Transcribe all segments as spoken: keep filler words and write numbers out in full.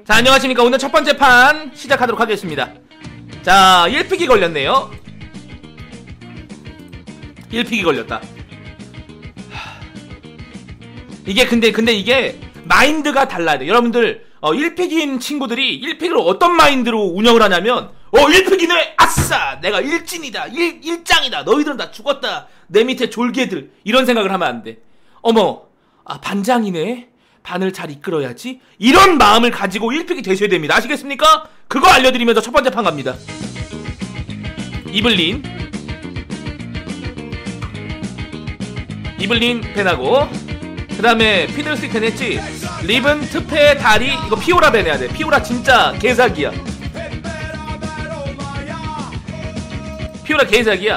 자, 안녕하십니까. 오늘 첫 번째 판 시작하도록 하겠습니다. 자, 일 픽이 걸렸네요. 일 픽이 걸렸다. 이게 근데 근데 이게 마인드가 달라야 돼. 여러분들 어, 일 픽인 친구들이 일 픽을 어떤 마인드로 운영을 하냐면, 어 일 픽이네, 아싸, 내가 일진이다, 일, 일장이다, 너희들은 다 죽었다, 내 밑에 졸개들, 이런 생각을 하면 안 돼. 어머, 아 반장이네, 반을 잘 이끌어야지, 이런 마음을 가지고 일 픽이 되셔야 됩니다. 아시겠습니까? 그거 알려드리면서 첫 번째 판 갑니다. 이블린 이블린 밴하고, 그 다음에 피들스틱 밴 했지. 리븐, 트페, 다리, 이거 피오라 밴 해야 돼. 피오라 진짜 개사기야. 피오라 개사기야.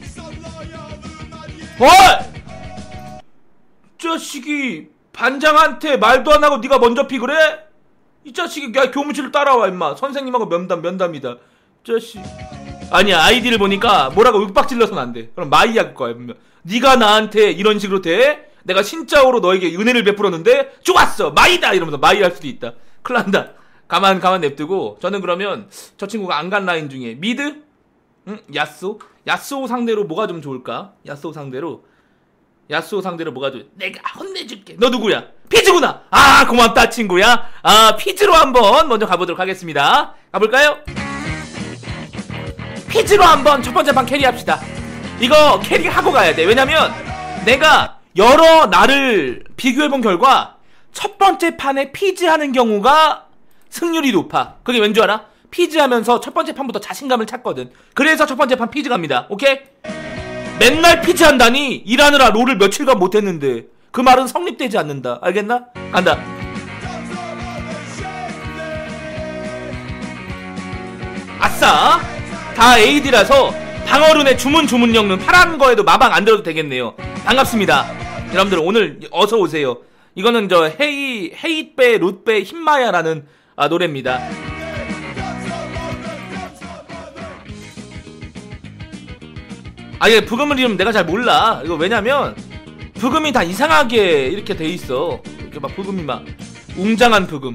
어이! 자식이 반장한테 말도 안 하고 네가 먼저 픽을 해? 이 자식이, 야 교무실로 따라와 임마. 선생님하고 면담 면담이다. 자식. 아니야, 아이디를 보니까 뭐라고 윽박질러서는 안 돼. 그럼 마이 할 거야 분명. 네가 나한테 이런 식으로 돼? 내가 신짜오로 너에게 은혜를 베풀었는데 좋았어, 마이다, 이러면서 마이 할 수도 있다. 큰일 난다. 가만 가만 냅두고, 저는 그러면 저 친구가 안 간 라인 중에 미드? 응? 야쏘? 야쏘 상대로 뭐가 좀 좋을까? 야쏘 상대로 야쏘 상대로 뭐가 좋을? 내가 혼내줄게. 너 누구야? 피즈구나. 아 고맙다 친구야. 아 피즈로 한번 먼저 가보도록 하겠습니다. 가볼까요? 피즈로 한번 첫 번째 판 캐리합시다. 이거 캐리하고 가야 돼. 왜냐면 내가 여러 날을 비교해본 결과 첫 번째 판에 피즈 하는 경우가 승률이 높아. 그게 왠 줄 알아? 피즈 하면서 첫 번째 판부터 자신감을 찾거든. 그래서 첫 번째 판 피즈 갑니다. 오케이? 맨날 피즈 한다니 일하느라 롤을 며칠간 못했는데 그 말은 성립되지 않는다. 알겠나? 간다. 아싸! 다 에이디라서 방어룬의 주문 주문 엮는 파란 거에도 마방 안 들어도 되겠네요. 반갑습니다. 여러분들 오늘 어서 오세요. 이거는 저 헤이 헤이빼 룻빼 힘마야라는 아, 노래입니다. 아, 이게 부금을 이름 내가 잘 몰라. 이거 왜냐면 부금이 다 이상하게 이렇게 돼 있어. 이렇게 막 부금이 막 웅장한 부금,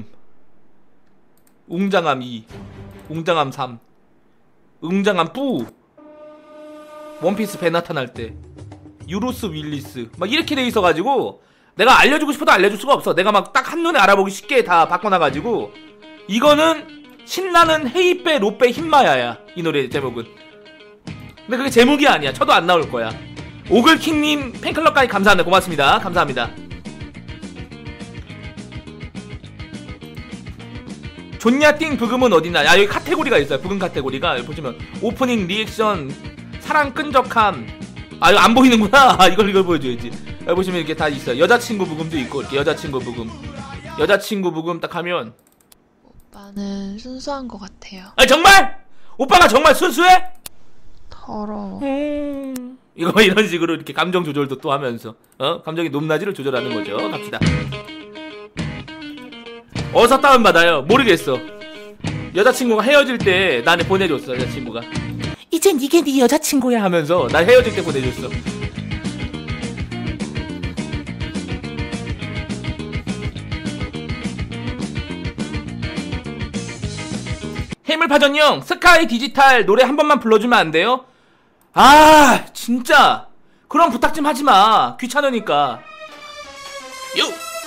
웅장함 이, 웅장함 삼, 웅장함 뿌, 원피스 배 나타날 때, 유로스 윌리스 막 이렇게 돼 있어가지고 내가 알려주고 싶어도 알려줄 수가 없어. 내가 막 딱 한눈에 알아보기 쉽게 다 바꿔놔가지고. 이거는 신나는 헤이빼 롯빼 힘마야야, 이 노래 제목은. 근데 그게 제목이 아니야. 쳐도 안 나올 거야. 오글킹님 팬클럽까지 감사합니다. 고맙습니다. 감사합니다. 존냐띵 부금은 어디나? 야, 여기 카테고리가 있어요. 부금 카테고리가. 여기 보시면 오프닝 리액션, 사랑 끈적함. 아, 이거 안 보이는구나. 아, 이걸 이걸 보여줘야지. 여기 보시면 이렇게 다 있어요. 여자친구 부금도 있고, 이렇게 여자친구 부금, 여자친구 부금 딱 하면. 오빠는 순수한 것 같아요. 아, 정말? 오빠가 정말 순수해? 더러워. 음... 이거 이런 식으로 이렇게 감정 조절도 또 하면서, 어? 감정의 높낮이를 조절하는 거죠. 갑시다. 어디서 다운받아요? 모르겠어. 여자친구가 헤어질 때 나한테 보내줬어. 여자친구가 이젠 이게 네 여자친구야 하면서 날 헤어질 때 보내줬어. 해물파전형 스카이 디지털 노래 한 번만 불러주면 안 돼요? 아 진짜 그럼 부탁 좀 하지마. 귀찮으니까. 요!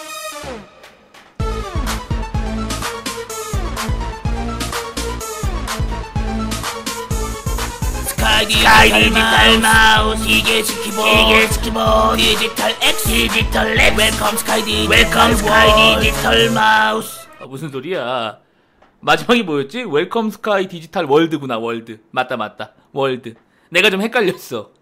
스카이 디지털 마우스, 이게 스키보, 이게 스키보, 디지털 X, 디지털 랩, 웰컴 스카이 디지털, 웰컴 스카이 디지털 마우스. 아, 무슨 소리야. 마지막이 뭐였지? 웰컴 스카이 디지털 월드구나. 월드. 맞다 맞다. 월드. 내가 좀 헷갈렸어.